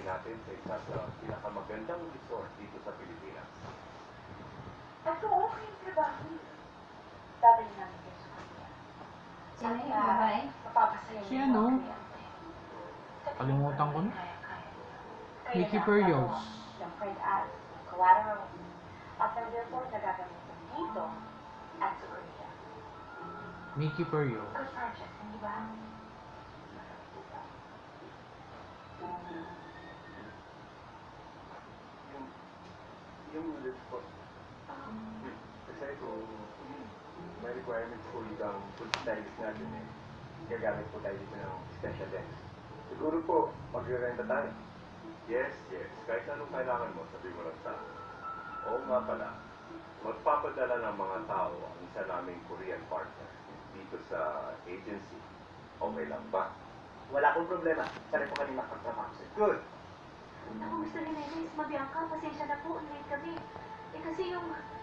natin sa isa sa pinakamagandang resort dito sa Pilipinas. At kung okay yung trabaho niyo, dadalhin namin kayo sa kanya. Sino yung babae? Mapapasaya Si niyo ano? ang kliyente. Kalimutan ko na. Kayo Mickey na ang Perios. dalawa ng print ads, collateral, at ng report na gagamitin dito at sa Korea. Mickey Perio. Good project, hindi ba? Yung ulit po. Kasi kung may requirements po yung food stylist natin gagamit po tayo dito ng special lens. Siguro po, magre-renta tayo. Yes. Kahit anong kailangan mo, sabi mo lang sa akin. Oo nga pala, magpapadala ng mga tao ang isa naming Korean partner dito sa agency. Okay lang ba? Wala akong problema. Sarap po kami magpagtrabaho sir. Good. Naku, Mr. Jimenez, mabiyak ka. Pasensya na po. Late kami. Eh kasi yung